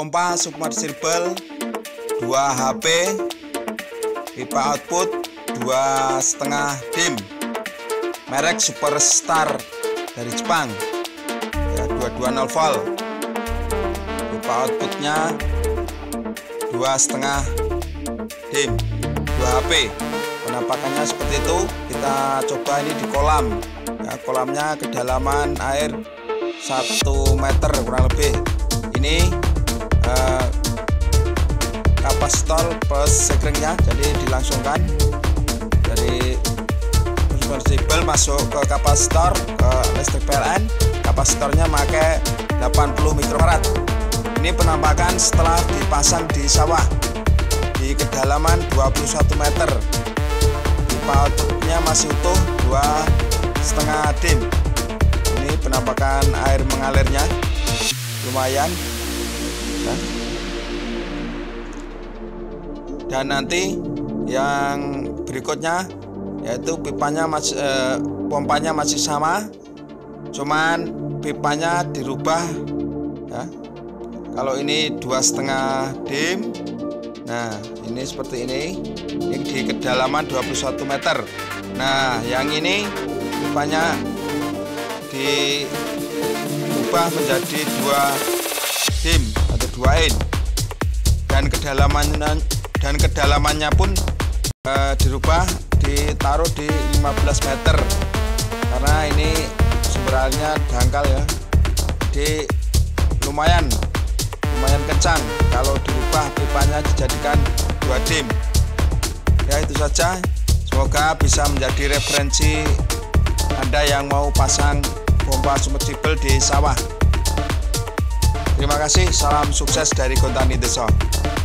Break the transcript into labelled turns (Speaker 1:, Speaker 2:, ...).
Speaker 1: pompa submersible 2 HP, pipa output 2,5 dim, merek Superstar dari Jepang ya, 220 volt. Pipa outputnya 2,5 dim, 2 HP. Penampakannya seperti itu. Kita coba ini di kolam ya, kolamnya kedalaman air 1 meter kurang lebih. Ini kapasitor plus sekringnya, jadi dilangsungkan dari submersible masuk ke kapasitor, ke listrik PLN. Kapasitornya pakai 80 mikrofarad. Ini penampakan setelah dipasang di sawah di kedalaman 21 meter. Pipa outputnya masih utuh 2,5 dim. Ini penampakan air mengalirnya lumayan ya. Dan nanti yang berikutnya yaitu pipanya pompanya masih sama, cuman pipanya dirubah ya. Kalau ini 2,5 dim, nah ini seperti ini di kedalaman 21 meter. Nah yang ini pipanya diubah menjadi 2 dim atau 2 in, dan kedalamannya pun dirubah, ditaruh di 15 meter karena ini sumber airnya dangkal ya, jadi lumayan kencang kalau dirubah pipanya dijadikan 2 dim ya. Itu saja, semoga bisa menjadi referensi Anda yang mau pasang pompa submersible di sawah. Terima kasih, salam sukses dari Gontani Deso.